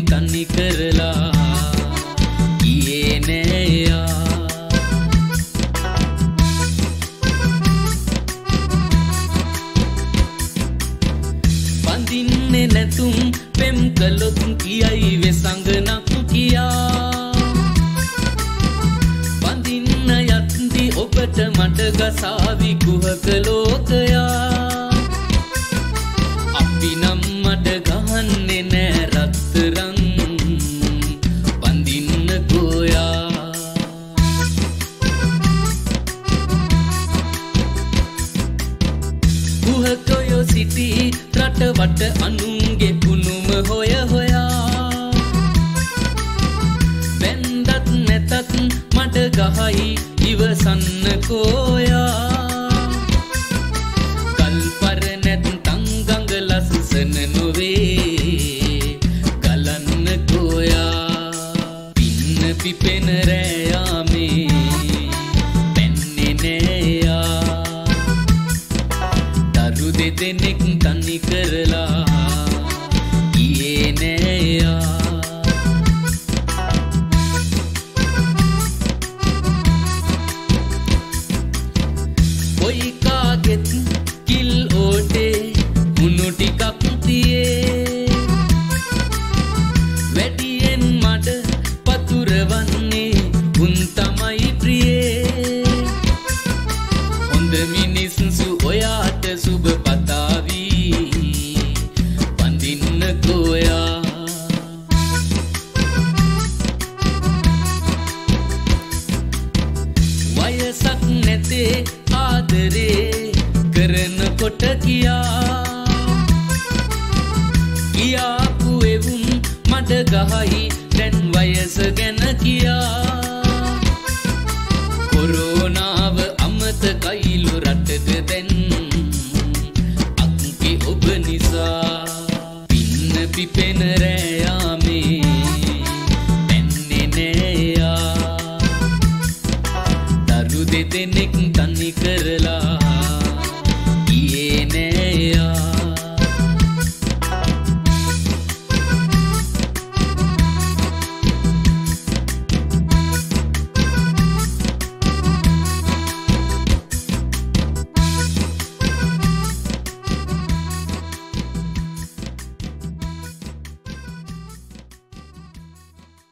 තනි කරලා ගියේ නෑ යා. බඳින්නේ නැතුම් පෙම් කළොත් කියයි වෙසඟනක් කියා. බඳින්න යත්දි ඔබට මට ගසාවි කුහක ලෝකයා. අපි නම් මට ගහන්නේ නෑ රත්තරන් බඳින්න ගෝයා. කුහකයෝ සිටි රට වට අනුන්ගේ පුනුම හොය හොයා. බැන්දත් නැතත් මට ගහයි ඉවසන්න කෝයා. කල්පර නැත්තං ගඟ ලස්සන නොවේ ගලන්න කෝයා. පින්න පිපෙන රෑයාමේ පැන්නේ නෑයා. දරු දෙදෙනෙක් තනි කරලා ගියේ නෑයා. කොයි කාගෙත් කිල් ඕටේ උණු ටිකක් තියේ. වැඩියෙන් මට පතුරවන්නේ උන් තමයි ප්‍රියේ. හොඳ මිනිස්සු ඔයාට සුබ පතාවි බඳින්න ගෝයා. වයසක් නැතේ ආදරේ කරනකොට කියා. කියාපු එවුන් මට ගහයි දැන් වයස ගැන කියා. කොරෝනාව අමතකයිලු රටට දැන් අක්කේ ඔබ නිසා. පින්න පිපෙන රෑ